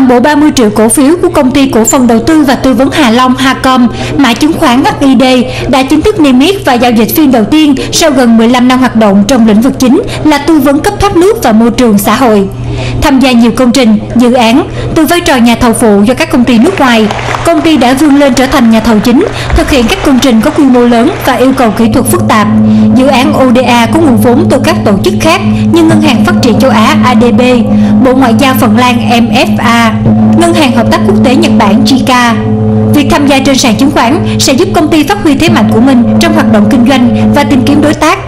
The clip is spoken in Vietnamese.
toàn bộ 30 triệu cổ phiếu của công ty cổ phần đầu tư và tư vấn Hà Long Hacom, mã chứng khoán HID, đã chính thức niêm yết và giao dịch phiên đầu tiên sau gần 15 năm hoạt động trong lĩnh vực chính là tư vấn cấp thoát nước và môi trường xã hội. Tham gia nhiều công trình, dự án, từ vai trò nhà thầu phụ do các công ty nước ngoài, công ty đã vươn lên trở thành nhà thầu chính, thực hiện các công trình có quy mô lớn và yêu cầu kỹ thuật phức tạp. Dự án ODA có nguồn vốn từ các tổ chức khác như Ngân hàng Phát triển Châu Á ADB, Bộ Ngoại giao Phần Lan MFA, Ngân hàng Hợp tác Quốc tế Nhật Bản JICA. Việc tham gia trên sàn chứng khoán sẽ giúp công ty phát huy thế mạnh của mình trong hoạt động kinh doanh và tìm kiếm đối tác,